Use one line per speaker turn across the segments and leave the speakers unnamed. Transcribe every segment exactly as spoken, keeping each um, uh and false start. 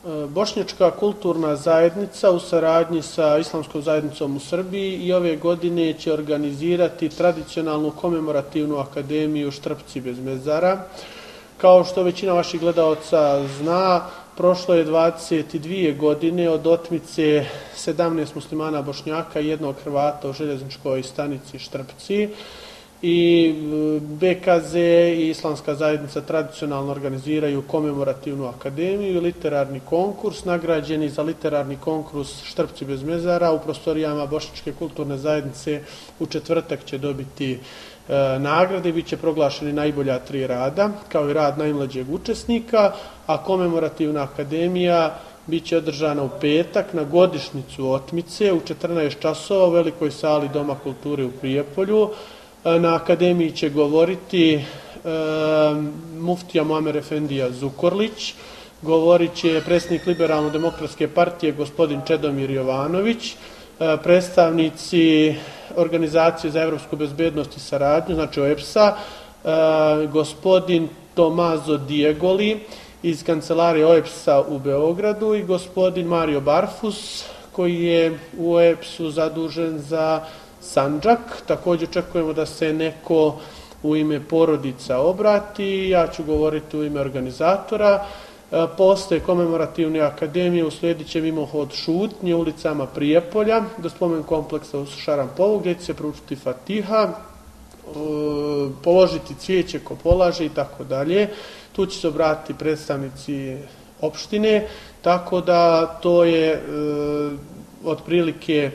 Bošnjačka kulturna zajednica u saradnji sa Islamskom zajednicom u Srbiji i ove godine će organizirati tradicionalnu komemorativnu akademiju Štrpci bez mezara. Kao što većina vaših gledalaca zna, prošlo je dvadeset dvije godine od otmice sedamnaest muslimana Bošnjaka i jednog Hrvata u željezničkoj stanici Štrpci. I B K Z i Islamska zajednica tradicionalno organiziraju komemorativnu akademiju i literarni konkurs. Nagrađeni za literarni konkurs Štrpci bez mezara u prostorijama Bošnjačke kulturne zajednice u četvrtak će dobiti e, nagrade i bit će proglašeni najbolja tri rada, kao i rad najmlađeg učesnika, a komemorativna akademija bit će održana u petak na godišnjicu otmice u četrnaest časova u velikoj sali Doma kulture u Prijepolju. Na akademiji će govoriti e, muftija Muamer Efendija Zukorlić, govorit će predsjednik Liberalno-demokratske partije gospodin Čedomir Jovanović, e, predstavnici Organizacije za evropsku bezbednost i saradnju, znači O E B S A, e, gospodin Tomazo Diegoli iz kancelarije O E B S A u Beogradu i gospodin Mario Barfus koji je u O E B S U zadužen za Sandžak. Također očekujemo da se neko u ime porodica obrati. Ja ću govoriti u ime organizatora. Posle komemorativne akademije uslijedit će mimohod šutnje ulicama Prijepolja do spomen kompleksa u Šarampolu gdje će se proučiti Fatiha, položiti cvijeće ko polaže i tako dalje. Tu će se obratiti predstavnici opštine, tako da to je e, otprilike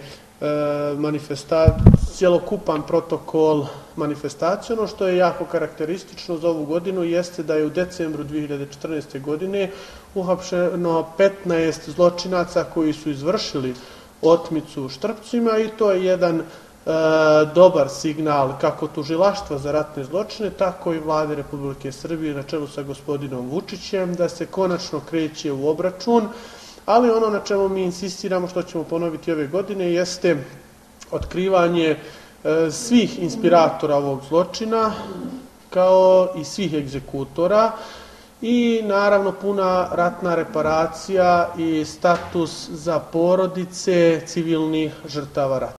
cjelokupan protokol manifestacije. Ono što je jako karakteristično za ovu godinu jeste da je u decembru dvije hiljade četrnaeste. godine uhapšeno petnaest zločinaca koji su izvršili otmicu u Štrpcima i to je jedan e, dobar signal kako tužilaštva za ratne zločine, tako i Vlade Republike Srbije na čelu sa gospodinom Vučićem da se konačno kreće u obračun. Ali ono na čemu mi insistiramo, što ćemo ponoviti ove godine, jeste otkrivanje e, svih inspiratora ovog zločina, kao i svih egzekutora i naravno puna ratna reparacija i status za porodice civilnih žrtava rata.